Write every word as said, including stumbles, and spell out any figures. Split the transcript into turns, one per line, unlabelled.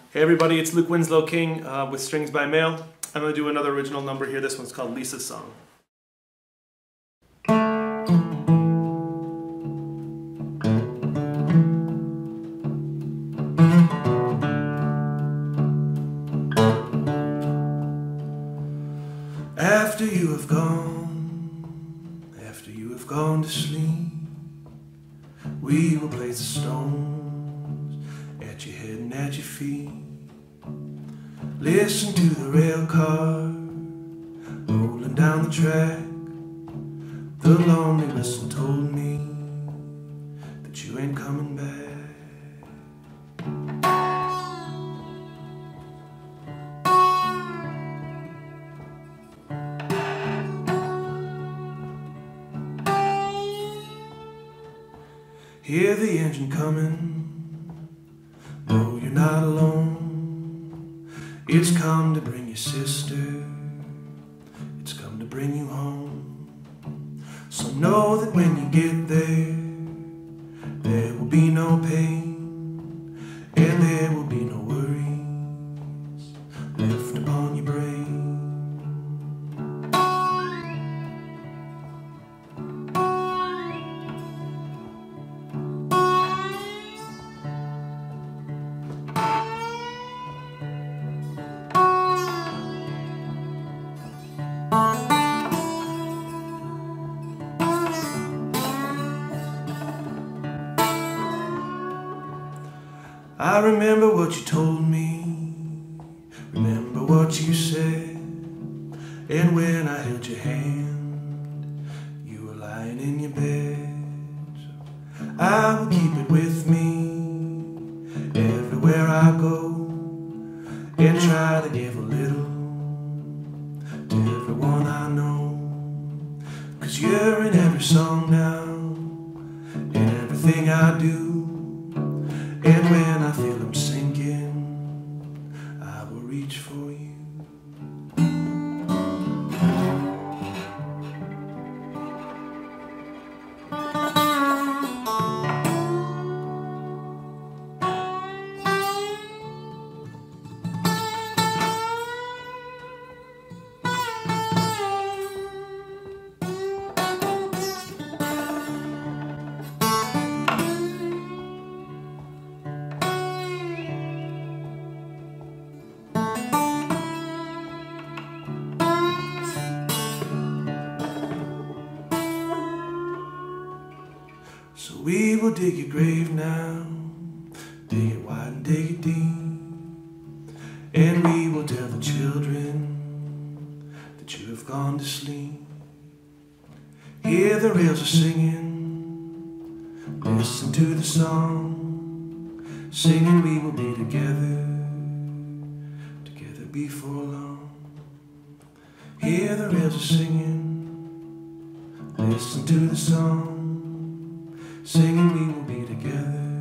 Hey everybody, it's Luke Winslow King uh, with Strings by Mail. I'm going to do another original number here. This one's called Lisa's Song. After you have gone, after you have gone to sleep, we will place the stones at your head and at your feet. Listen to the rail car rolling down the track. The lonely whistle told me that you ain't coming back. Hear the engine coming, no, you're not alone. It's come to bring your sister, it's come to bring you home. So know that when you get there, there will be no pain, and there will be no worries left upon your brain. I remember what you told me, remember what you said, and when I held your hand, you were lying in your bed. So I will keep it with me everywhere I go, and try to give a little to everyone I know. 'Cause you're in every song now, in everything I do. And when I feel I'm sinking, I will reach for you. So we will dig your grave now, dig it wide and dig it deep, and we will tell the children that you have gone to sleep. Hear the rails are singing, listen to the song, singing we will be together, together before long. Hear the rails are singing, listen to the song, singing we will be together,